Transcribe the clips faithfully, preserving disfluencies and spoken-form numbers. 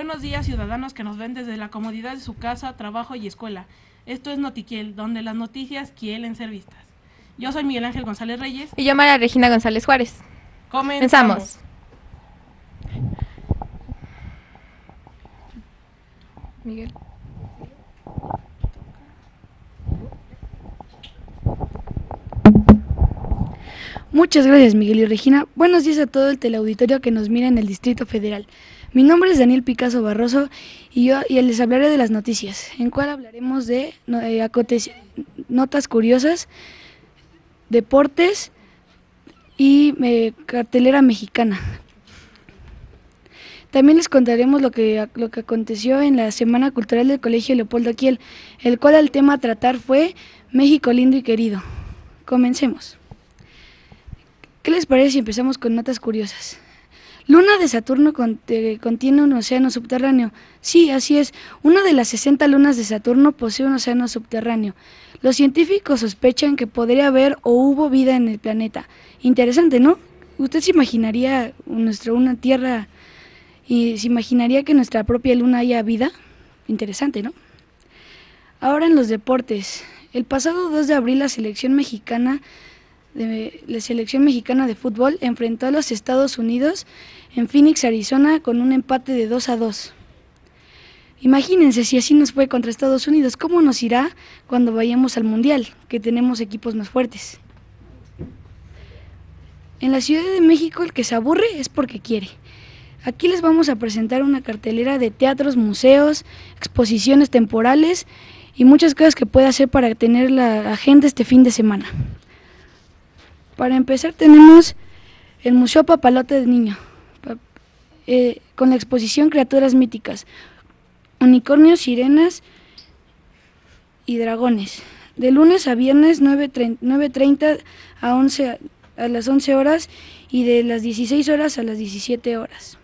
Buenos días, ciudadanos que nos ven desde la comodidad de su casa, trabajo y escuela. Esto es Notiquiel, donde las noticias quieren ser vistas. Yo soy Miguel Ángel González Reyes. Y yo, María Regina González Juárez. Comenzamos. Miguel. Muchas gracias, Miguel y Regina. Buenos días a todo el teleauditorio que nos mira en el Distrito Federal. Mi nombre es Daniel Picasso Barroso y yo y les hablaré de las noticias, en cual hablaremos de eh, notas curiosas, deportes y eh, cartelera mexicana. También les contaremos lo que, lo que aconteció en la Semana Cultural del Colegio Leopoldo Kiel, el cual el tema a tratar fue México lindo y querido. Comencemos. ¿Qué les parece si empezamos con notas curiosas? Luna de Saturno contiene un océano subterráneo. Sí, así es. Una de las sesenta lunas de Saturno posee un océano subterráneo. Los científicos sospechan que podría haber o hubo vida en el planeta. Interesante, ¿no? ¿Usted se imaginaría nuestra, una Tierra y se imaginaría que en nuestra propia luna haya vida? Interesante, ¿no? Ahora en los deportes. El pasado dos de abril la selección mexicana de la selección mexicana de fútbol enfrentó a los Estados Unidos en Phoenix, Arizona, con un empate de dos a dos. Imagínense si así nos fue contra Estados Unidos, ¿cómo nos irá cuando vayamos al Mundial, que tenemos equipos más fuertes? En la Ciudad de México el que se aburre es porque quiere. Aquí les vamos a presentar una cartelera de teatros, museos, exposiciones temporales y muchas cosas que puede hacer para tener la agenda este fin de semana. Para empezar tenemos el Museo Papalote de Niño, eh, con la exposición Criaturas Míticas, unicornios, sirenas y dragones. De lunes a viernes nueve treinta a, once, a las once horas y de las dieciséis horas a las diecisiete horas.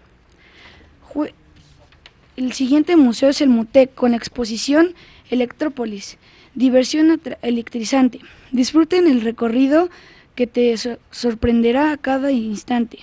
El siguiente museo es el MUTEC, con la exposición Electrópolis, diversión electrizante. Disfruten el recorrido que te sorprenderá a cada instante.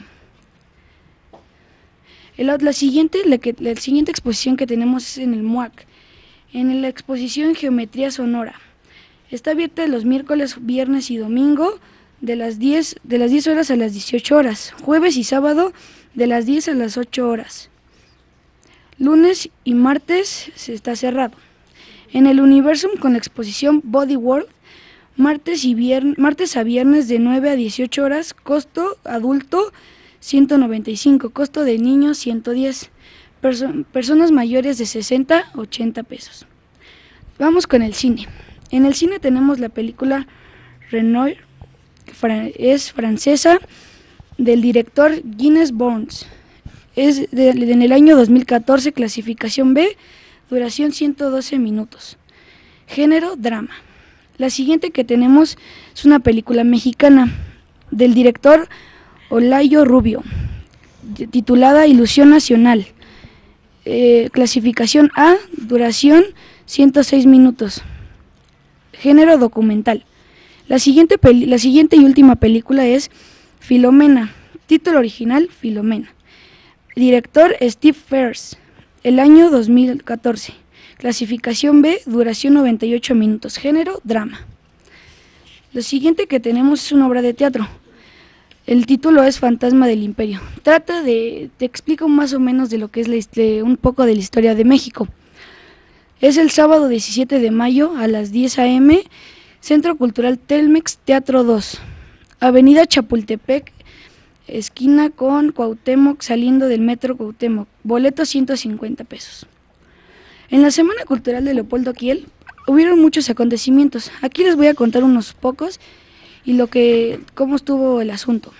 El, la, siguiente, la, que, la siguiente exposición que tenemos es en el MUAC, en la exposición Geometría Sonora. Está abierta los miércoles, viernes y domingo de las diez, de las diez horas a las dieciocho horas, jueves y sábado de las diez a las ocho horas. Lunes y martes se está cerrado. En el Universum con la exposición Body World, Martes, y viernes, martes a viernes de nueve a dieciocho horas, costo adulto ciento noventa y cinco, costo de niños ciento diez, perso personas mayores de sesenta, ochenta pesos. Vamos con el cine. En el cine tenemos la película Renoir, es francesa, del director Guinness Burns. Es de, de, en el año dos mil catorce, clasificación B, duración ciento doce minutos. Género, drama. La siguiente que tenemos es una película mexicana del director Olayo Rubio, titulada Ilusión Nacional. Eh, clasificación A, duración ciento seis minutos. Género, documental. La siguiente, peli la siguiente y última película es Filomena. Título original, Filomena. Director Steve Frears. El año dos mil catorce. Clasificación B, duración noventa y ocho minutos, género, drama. Lo siguiente que tenemos es una obra de teatro. El título es Fantasma del Imperio. Trata de, te explico más o menos de lo que es la, de, un poco de la historia de México. Es el sábado diecisiete de mayo a las diez a eme, Centro Cultural Telmex, Teatro dos, Avenida Chapultepec, esquina con Cuauhtémoc, saliendo del metro Cuauhtémoc, boleto ciento cincuenta pesos. En la Semana Cultural de Leopoldo Kiel hubieron muchos acontecimientos. Aquí les voy a contar unos pocos y lo que, cómo estuvo el asunto.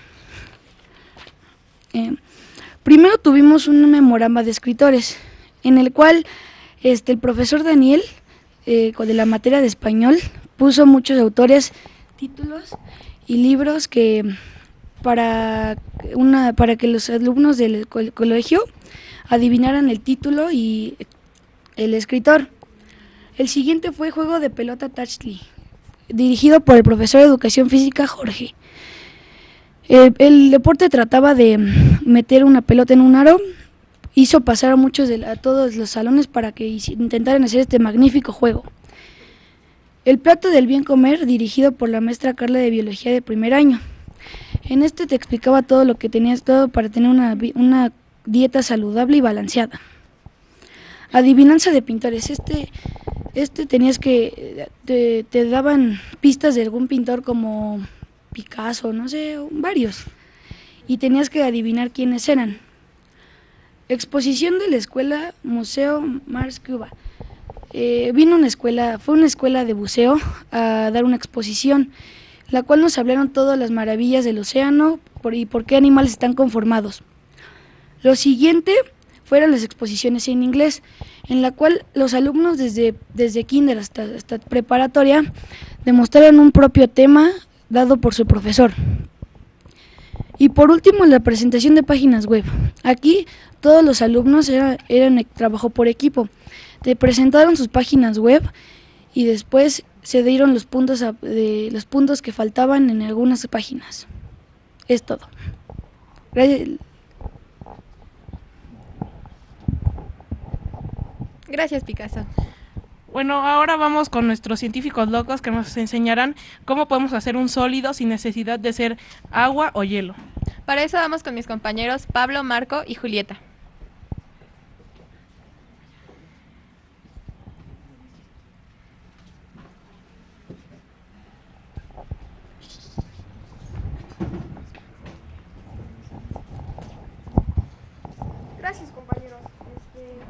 Eh, primero tuvimos un memorama de escritores, en el cual este, el profesor Daniel, eh, de la materia de español, puso muchos autores, títulos y libros que para, una, para que los alumnos del colegio adivinaran el título y el escritor. El siguiente fue Juego de Pelota Touchly, dirigido por el profesor de Educación Física Jorge. Eh, el deporte trataba de meter una pelota en un aro hizo pasar a muchos de la, a todos los salones para que intentaran hacer este magnífico juego. El plato del bien comer, dirigido por la maestra Carla de Biología de primer año. En este te explicaba todo lo que tenías todo para tener una, una dieta saludable y balanceada. Adivinanza de pintores. Este, este tenías que, te, te daban pistas de algún pintor como Picasso, no sé, varios. Y tenías que adivinar quiénes eran. Exposición de la escuela Museo Mars Cuba. Eh, vino una escuela, fue una escuela de buceo a dar una exposición, la cual nos hablaron todas las maravillas del océano por, y por qué animales están conformados. Lo siguiente fueron las exposiciones en inglés, en la cual los alumnos desde, desde kinder hasta, hasta preparatoria demostraron un propio tema dado por su profesor. Y por último, la presentación de páginas web. Aquí todos los alumnos eran, eran trabajo por equipo. Te presentaron sus páginas web y después se dieron los puntos, a, de, los puntos que faltaban en algunas páginas. Es todo. Gracias. Gracias, Picasso. Bueno, ahora vamos con nuestros científicos locos que nos enseñarán cómo podemos hacer un sólido sin necesidad de ser agua o hielo. Para eso vamos con mis compañeros Pablo, Marco y Julieta. Gracias, compañeros. Este...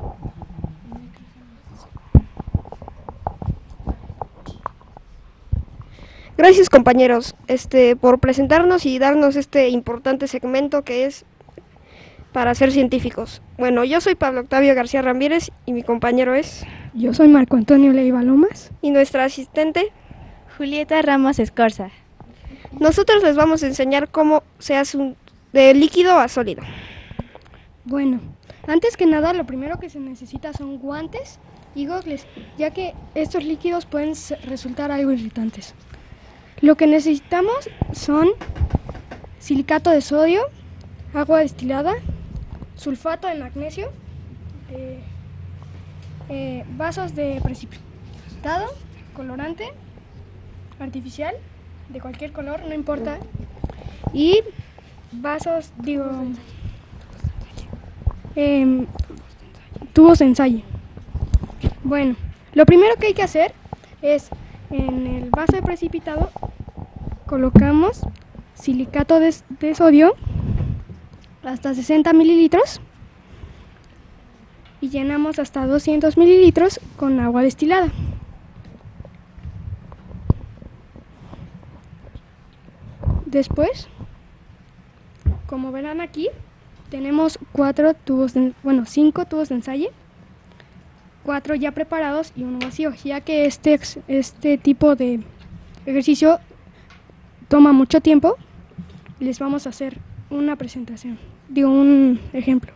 Gracias, compañeros, este, por presentarnos y darnos este importante segmento que es para ser científicos. Bueno, yo soy Pablo Octavio García Ramírez y mi compañero es... Yo soy Marco Antonio Leiva Lomas. Y nuestra asistente... Julieta Ramos Escorza. Nosotros les vamos a enseñar cómo se hace un, de líquido a sólido. Bueno, antes que nada lo primero que se necesita son guantes y gogles, ya que estos líquidos pueden resultar algo irritantes. Lo que necesitamos son silicato de sodio, agua destilada, sulfato de magnesio, eh, eh, vasos de precipitado, colorante artificial de cualquier color, no importa, y vasos, digo, eh, tubos de ensayo. Bueno, lo primero que hay que hacer es, en el vaso de precipitado colocamos silicato de, de sodio hasta sesenta mililitros y llenamos hasta doscientos mililitros con agua destilada. Después, como verán aquí, tenemos cuatro tubos, de, bueno, cinco tubos de ensayo, cuatro ya preparados y uno vacío, ya que este, este tipo de ejercicio toma mucho tiempo. Les vamos a hacer una presentación, digo un ejemplo.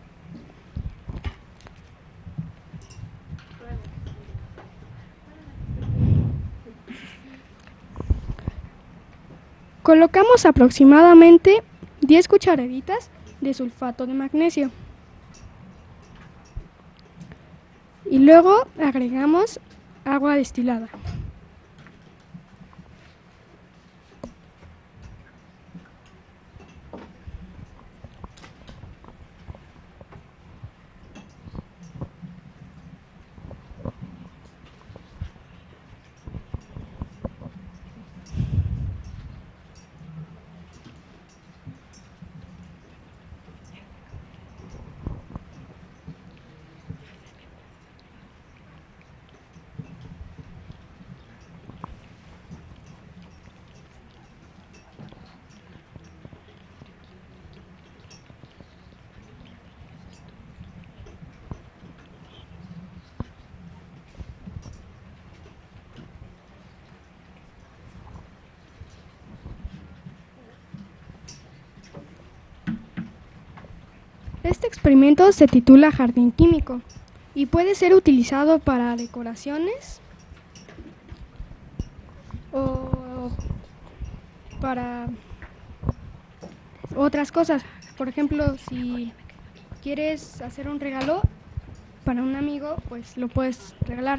Colocamos aproximadamente diez cucharaditas de sulfato de magnesio y luego agregamos agua destilada. Este experimento se titula Jardín Químico y puede ser utilizado para decoraciones o para otras cosas. Por ejemplo, si quieres hacer un regalo para un amigo, pues lo puedes regalar.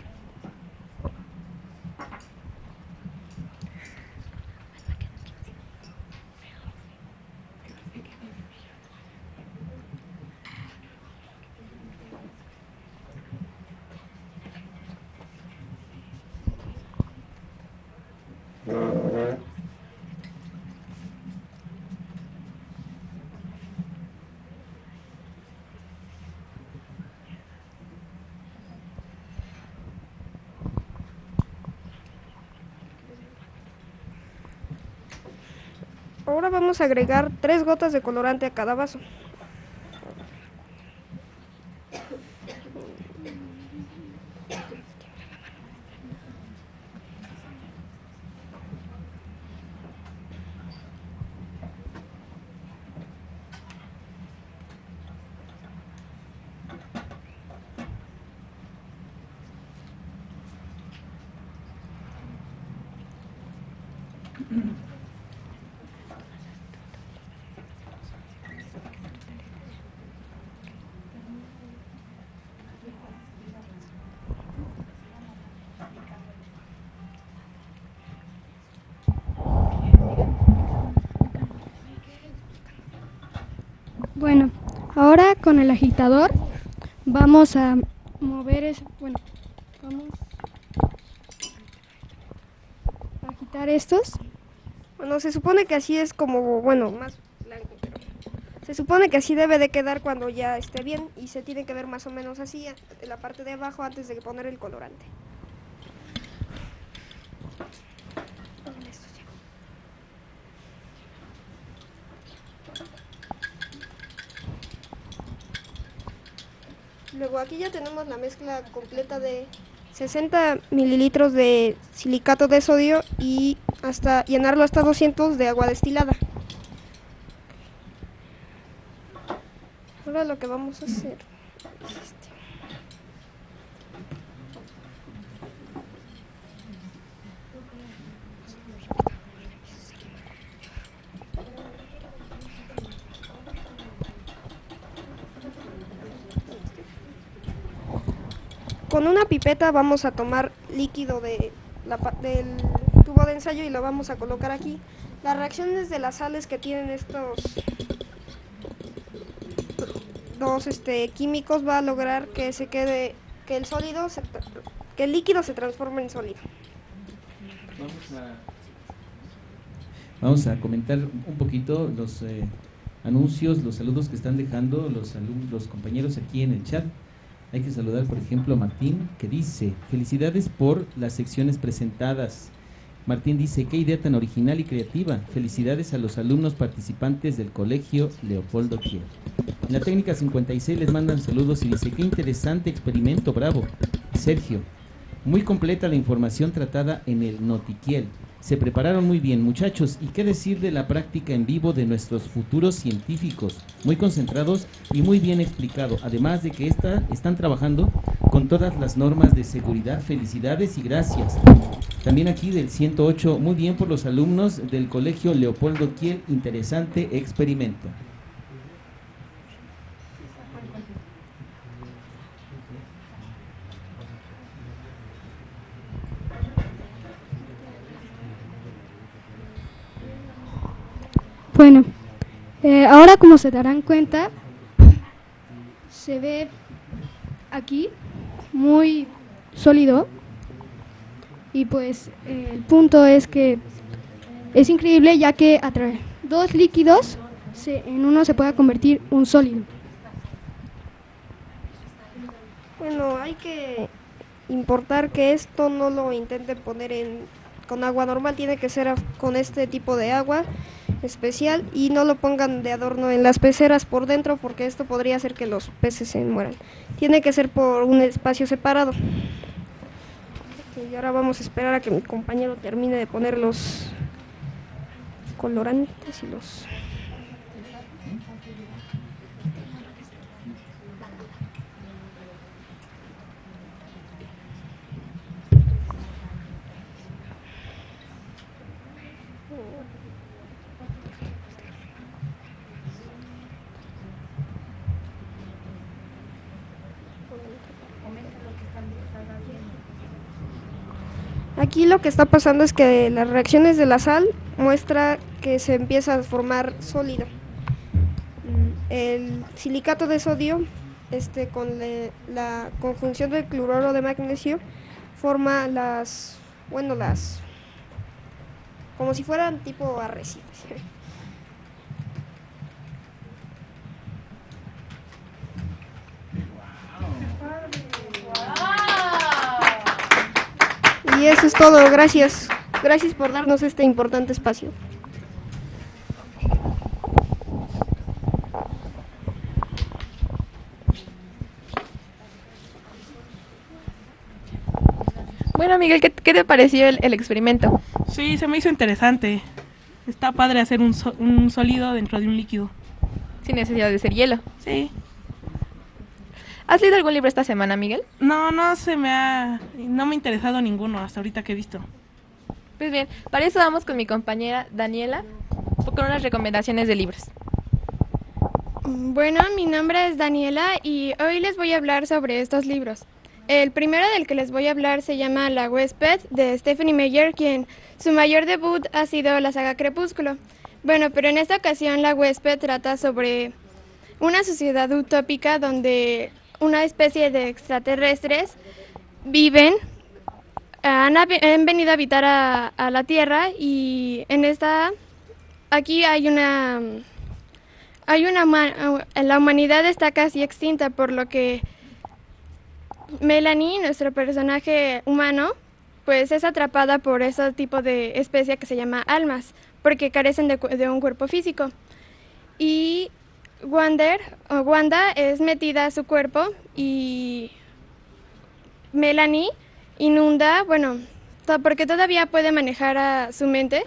Ahora vamos a agregar tres gotas de colorante a cada vaso. Bueno, ahora con el agitador vamos a mover es, bueno, vamos a agitar estos. Bueno, se supone que así es como, bueno, más blanco, pero se supone que así debe de quedar cuando ya esté bien y se tiene que ver más o menos así en la parte de abajo antes de poner el colorante. Luego aquí ya tenemos la mezcla completa de sesenta mililitros de silicato de sodio y hasta llenarlo hasta doscientos de agua destilada. Ahora lo que vamos a hacer es este. Con una pipeta vamos a tomar líquido de la, del tubo de ensayo y lo vamos a colocar aquí. Las reacciones de las sales que tienen estos dos este, químicos va a lograr que se quede, que el sólido, se, que el líquido se transforme en sólido. Vamos a, vamos a comentar un poquito los eh, anuncios, los saludos que están dejando los, los compañeros aquí en el chat. Hay que saludar, por ejemplo, a Martín, que dice: felicidades por las secciones presentadas. Martín dice: qué idea tan original y creativa. Felicidades a los alumnos participantes del colegio Leopoldo Kiel. En la técnica cincuenta y seis les mandan saludos y dice: qué interesante experimento, bravo. Sergio: muy completa la información tratada en el Notiquiel. Se prepararon muy bien, muchachos, y qué decir de la práctica en vivo de nuestros futuros científicos, muy concentrados y muy bien explicado, además de que esta, están trabajando con todas las normas de seguridad. Felicidades y gracias. También aquí del ciento ocho, muy bien por los alumnos del colegio Leopoldo Kiel, interesante experimento. Bueno, eh, ahora como se darán cuenta, se ve aquí muy sólido y pues eh, el punto es que es increíble ya que a través de dos líquidos se, en uno se puede convertir un sólido. Bueno, hay que importar que esto no lo intenten poner en, con agua normal, tiene que ser con este tipo de agua especial y no lo pongan de adorno en las peceras por dentro porque esto podría hacer que los peces se mueran. Tiene que ser por un espacio separado. Y ahora vamos a esperar a que mi compañero termine de poner los colorantes y los... aquí lo que está pasando es que las reacciones de la sal muestra que se empieza a formar sólido. El silicato de sodio, este, con le, la conjunción del cloruro de magnesio, forma las, bueno, las, como si fueran tipo arrecifes. Y eso es todo, gracias. Gracias por darnos este importante espacio. Bueno, Miguel, ¿qué, qué te pareció el, el experimento? Sí, se me hizo interesante. Está padre hacer un, so- un sólido dentro de un líquido. Sin necesidad de ser hielo. Sí. ¿Has leído algún libro esta semana, Miguel? No, no se me ha... No me ha interesado ninguno hasta ahorita que he visto. Pues bien, para eso vamos con mi compañera Daniela con unas recomendaciones de libros. Bueno, mi nombre es Daniela y hoy les voy a hablar sobre estos libros. El primero del que les voy a hablar se llama La huésped, de Stephanie Meyer, quien su mayor debut ha sido la saga Crepúsculo. Bueno, pero en esta ocasión La huésped trata sobre una sociedad utópica donde una especie de extraterrestres viven, han, han venido a habitar a, a la Tierra y en esta, aquí hay una, hay una, la humanidad está casi extinta, por lo que Melanie, nuestro personaje humano, pues es atrapada por ese tipo de especie que se llama almas, porque carecen de, de un cuerpo físico. Y Wander, o Wanda es metida a su cuerpo y Melanie inunda, bueno, to- porque todavía puede manejar a su mente.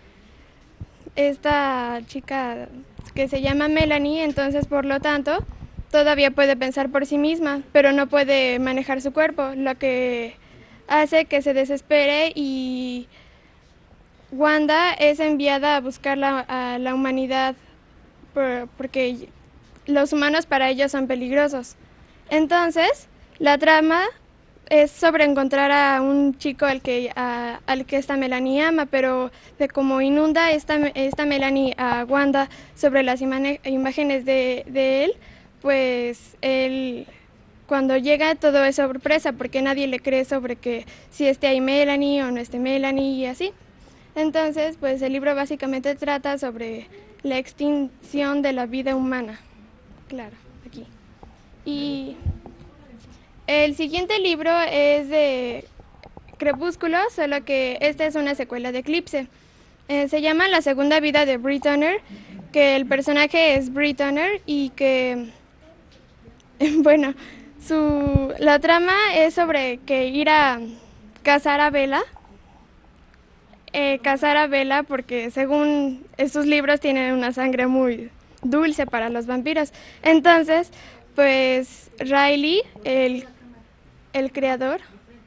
Esta chica que se llama Melanie, entonces por lo tanto todavía puede pensar por sí misma, pero no puede manejar su cuerpo, lo que hace que se desespere y Wanda es enviada a buscar la, a la humanidad por, porque los humanos para ellos son peligrosos. Entonces, la trama es sobre encontrar a un chico al que, a, al que esta Melanie ama, pero de cómo inunda esta, esta Melanie a Wanda sobre las imane, imágenes de, de él, pues él, cuando llega todo es sorpresa porque nadie le cree sobre que si esté ahí Melanie o no esté Melanie y así. Entonces, pues el libro básicamente trata sobre la extinción de la vida humana. Claro, aquí. Y el siguiente libro es de Crepúsculo, solo que esta es una secuela de Eclipse. Eh, se llama La segunda vida de Brit Honor, que el personaje es Brit Honor y que, bueno, su, la trama es sobre que ir a cazar a Bella. Eh, cazar a Bella porque según estos libros tienen una sangre muy dulce para los vampiros. Entonces, pues Riley, el, el creador,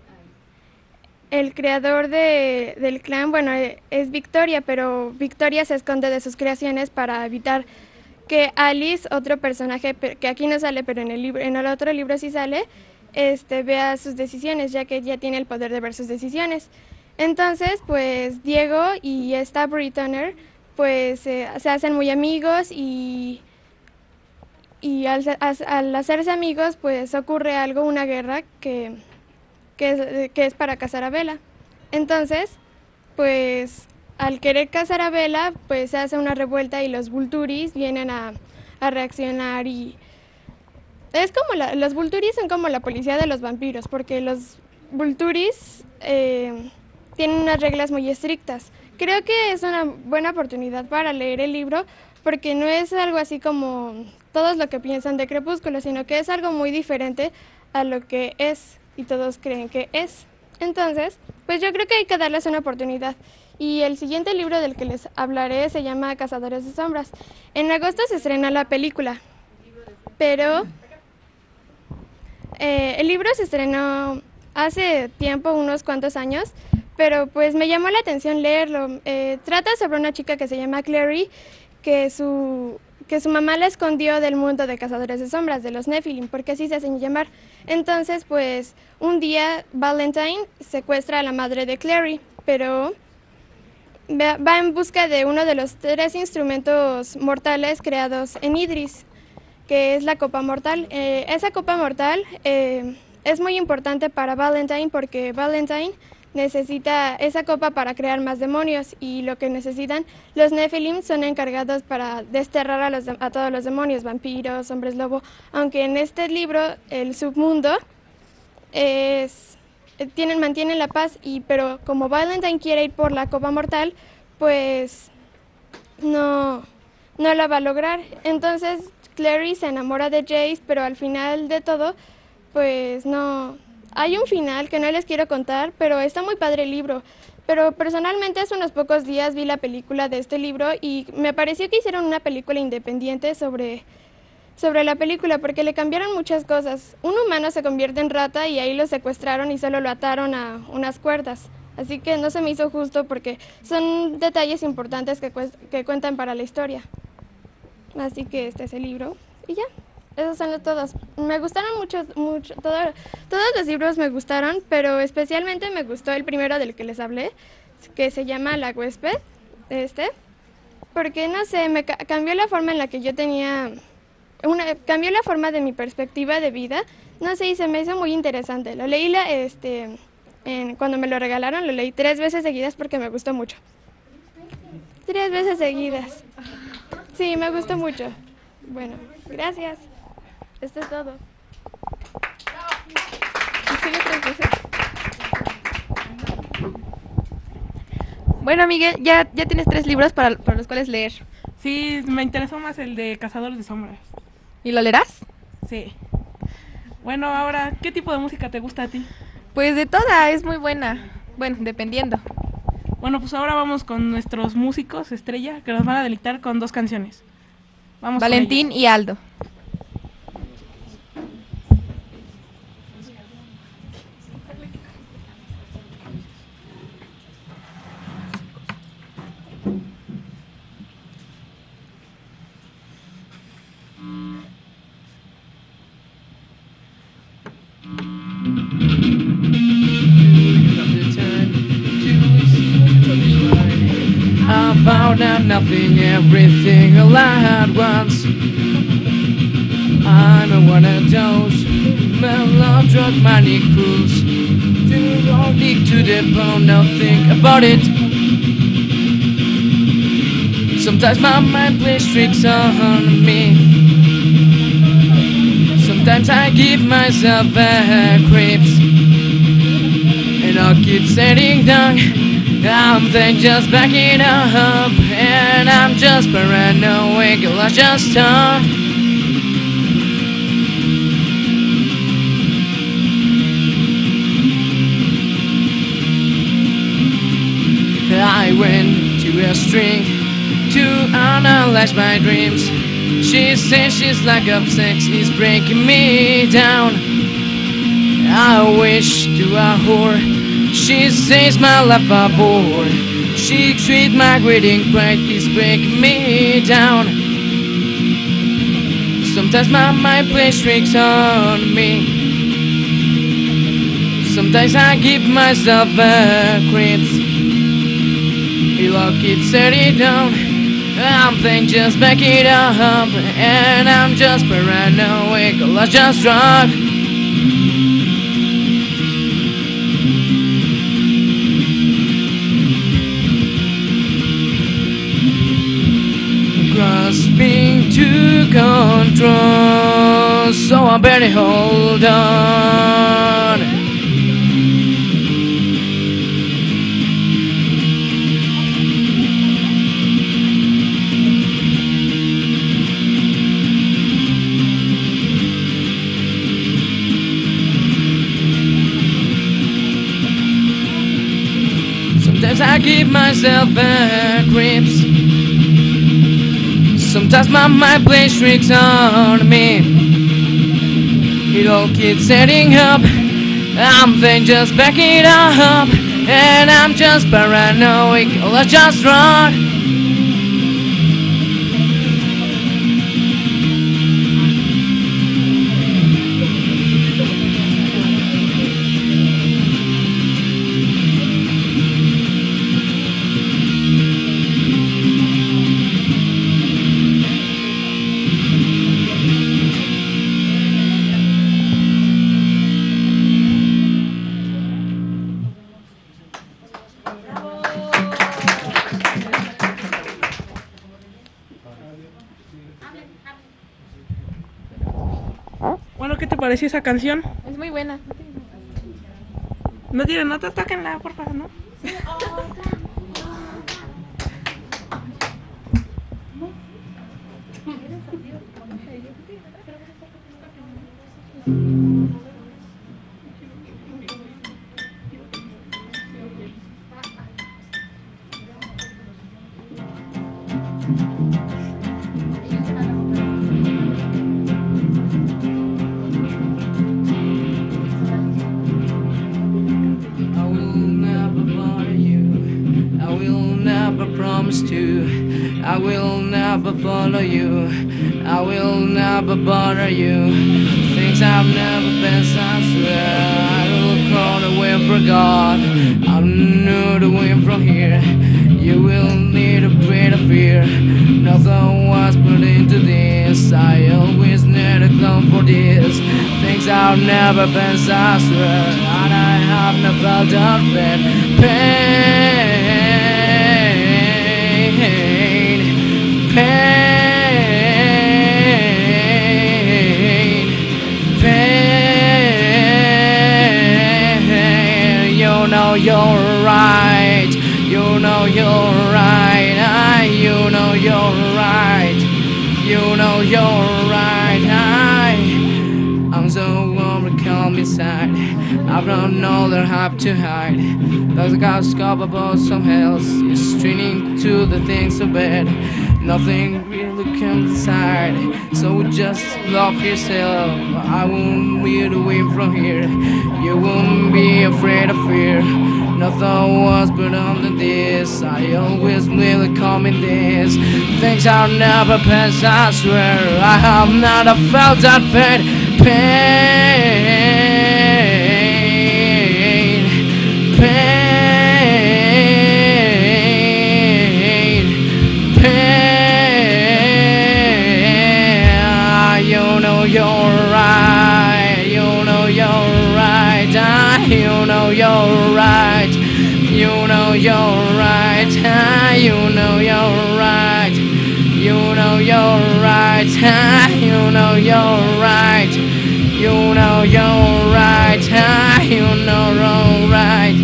el creador de, del clan, bueno, es Victoria, pero Victoria se esconde de sus creaciones para evitar que Alice, otro personaje que aquí no sale, pero en el libro, en el otro libro sí sale, este, vea sus decisiones, ya que ella tiene el poder de ver sus decisiones. Entonces, pues Diego y esta Brit Honor, pues eh, se hacen muy amigos y, y al, al hacerse amigos, pues ocurre algo, una guerra que, que, es, que es para cazar a Bella. Entonces, pues al querer cazar a Bella, pues se hace una revuelta y los Volturis vienen a, a reaccionar y es como la, los Volturis son como la policía de los vampiros, porque los Volturis eh, tienen unas reglas muy estrictas. Creo que es una buena oportunidad para leer el libro porque no es algo así como todos lo que piensan de Crepúsculo, sino que es algo muy diferente a lo que es y todos creen que es. Entonces, pues yo creo que hay que darles una oportunidad. Y el siguiente libro del que les hablaré se llama Cazadores de Sombras. En agosto se estrena la película, pero eh, el libro se estrenó hace tiempo, unos cuantos años, pero pues me llamó la atención leerlo. Eh, trata sobre una chica que se llama Clary, que su, que su mamá la escondió del mundo de cazadores de sombras, de los Nephilim, porque así se hacen llamar. Entonces, pues, un día Valentine secuestra a la madre de Clary, pero va en busca de uno de los tres instrumentos mortales creados en Idris, que es la copa mortal. Eh, esa copa mortal eh, es muy importante para Valentine porque Valentine necesita esa copa para crear más demonios, y lo que necesitan los Nephilim son encargados para desterrar a, los, a todos los demonios, vampiros, hombres lobo, aunque en este libro el submundo es, tienen, mantienen la paz, y, pero como Valentine quiere ir por la copa mortal, pues no, no la va a lograr. Entonces Clary se enamora de Jace, pero al final de todo, pues no... Hay un final que no les quiero contar, pero está muy padre el libro. Pero personalmente hace unos pocos días vi la película de este libro y me pareció que hicieron una película independiente sobre, sobre la película, porque le cambiaron muchas cosas. Un humano se convierte en rata y ahí lo secuestraron y solo lo ataron a unas cuerdas. Así que no se me hizo justo porque son detalles importantes que, que cuentan para la historia. Así que este es el libro y ya. Esos son todos. Me gustaron mucho, mucho todo, todos los libros me gustaron, pero especialmente me gustó el primero del que les hablé, que se llama La huésped, este, porque no sé, me ca cambió la forma en la que yo tenía, una, cambió la forma de mi perspectiva de vida, no sé, y se me hizo muy interesante. Lo leí la, este, en, cuando me lo regalaron, lo leí tres veces seguidas porque me gustó mucho. Tres veces seguidas. Sí, me gustó mucho. Bueno, gracias. Esto es todo. Bueno, Miguel, ya, ya tienes tres libros para, para los cuales leer. Sí, me interesó más el de Cazadores de Sombras. ¿Y lo leerás? Sí. Bueno, ahora, ¿qué tipo de música te gusta a ti? Pues de toda, es muy buena. Bueno, dependiendo. Bueno, pues ahora vamos con nuestros músicos estrella, que nos van a deleitar con dos canciones. Vamos Valentín y Aldo. I found out nothing, everything all I had once. I'm a one of those melodrug manic fools. Too long deep to the bone, now think about it. Sometimes my mind plays tricks on me. Sometimes I give myself a creeps, and I'll keep sitting down. I'm then just backing up, and I'm just paranoid, I just stop. I went to a string to analyze my dreams. She says she's lack of sex is breaking me down. I wish to a whore. She says my life a bore. She treats my greeting pride is breaking me down. Sometimes my mind plays tricks on me. Sometimes I give myself a creeps. It all keeps setting down. I'm then just back it up, and I'm just paranoid, I just drunk. Grasping to control, so I better hold on. Sometimes I give myself a creeps. Sometimes my mind plays tricks on me. It all keeps setting up. I'm then just backing up, and I'm just paranoid, I just run. Bueno, ¿qué te pareció esa canción? Es muy buena. ¿No tienen nota? Tóquenla, por favor, ¿no? I will never follow you, I will never bother you. Things I've never been, I swear. I will crawl away from God, I know the way from here. You will need a breath of fear. Nothing was put into this, I always need a clown for this. Things I've never been, I swear. And I have never felt that pain. Pain, pain, you know you're right, you know you're right, I, you know you're right, you know you're right, I, I'm so overcome inside, I don't know that I have to hide, there's a ghost scope about some else, you're straining to the things so bad. Nothing really comes inside, so just love yourself. I won't be away from here. You won't be afraid of fear. Nothing was put under this. I always really come in this. Things I'll never pass, I swear. I have not felt that pain. Pain, pain. You're right, you know you're right, ah, you know you're right, you know you're right, ah, you know you're right, you know you're right, ah, you know you're right, you know you're right, ah, you know you're right.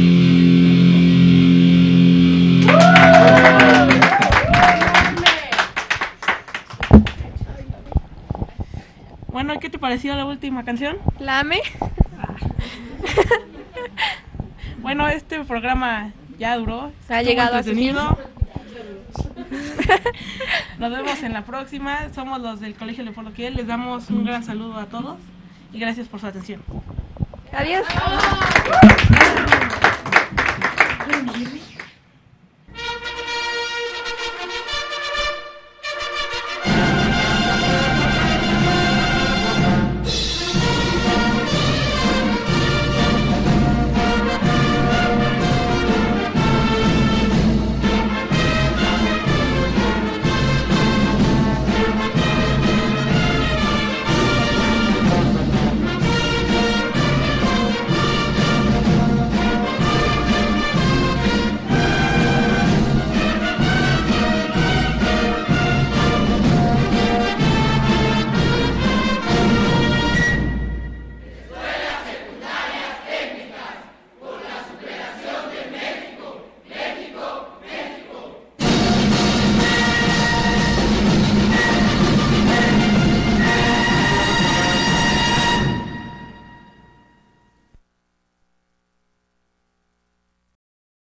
Bueno, ¿qué te pareció la última canción? ¿La amé? Bueno, este programa ya duró. Ha llegado a su fin. Nos vemos en la próxima. Somos los del Colegio Leopoldo Kiel. Les damos un gran saludo a todos y gracias por su atención. Adiós.